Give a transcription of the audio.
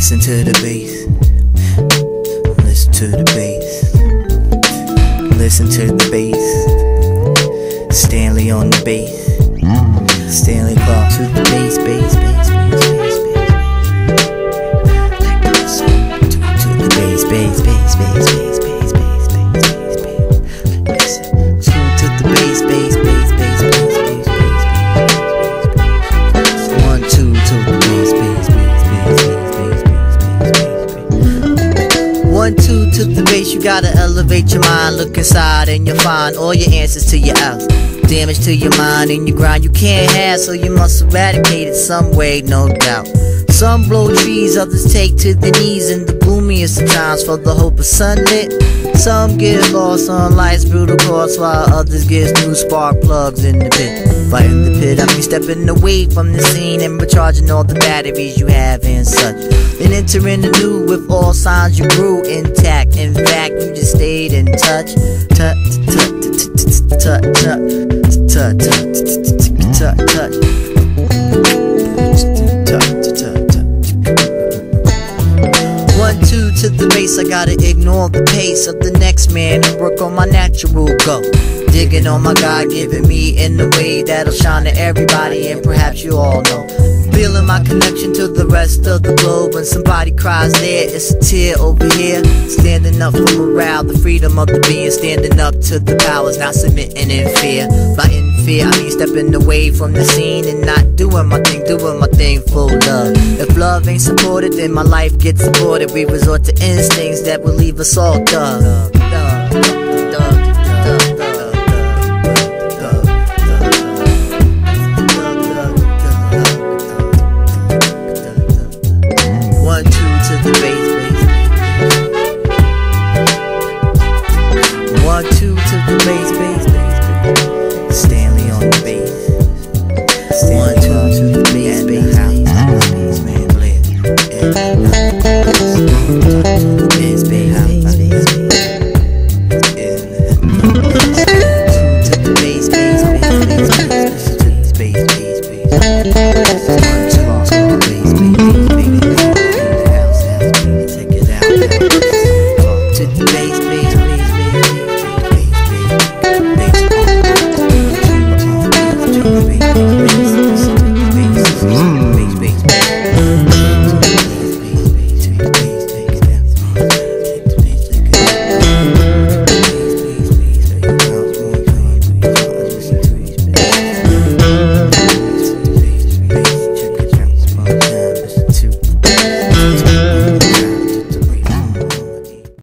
Listen to the bass. Listen to the bass. Listen to the bass. Stanley on the bass. Stanley Clark to the bass, bass, bass, bass, bass, bass. Like this. To the bass, bass, bass, bass, bass, bass, bass, bass, bass. Listen. To the bass, bass, bass, bass, bass, bass, bass. 1, 2 to the bass, bass, bass, bass, bass, bass, bass, bass. 1, 2 to the bass. You gotta elevate your mind. Look inside and you'll find all your answers to your outs. Damage to your mind and your grind you can't have, so you must eradicate it some way, no doubt. Some blow trees, others take to the knees in the gloomiest of times for the hope of sunlit. Some get lost on life's brutal course, while others get new spark plugs in the pit. By in the pit, I mean stepping away from the scene and recharging all the batteries you have and such. Then entering the new with all signs you grew intact. In fact, you just stayed in touch. Touch, touch, touch, touch. Touch, touch, touch, touch. 1, 2 to the bass, I gotta ignore the pace of the next man and work on my natural go. Digging on my God giving me in a way that'll shine to everybody, and perhaps you all know. Feeling my connection to the rest of the globe. When somebody cries there, it's a tear over here. Standing up for morale, the freedom of the being. Standing up to the powers, not submitting in fear. By in fear, I mean stepping away from the scene and not doing my thing full love. If love ain't supported, then my life gets aborted. We resort to instincts that will leave us all dumb.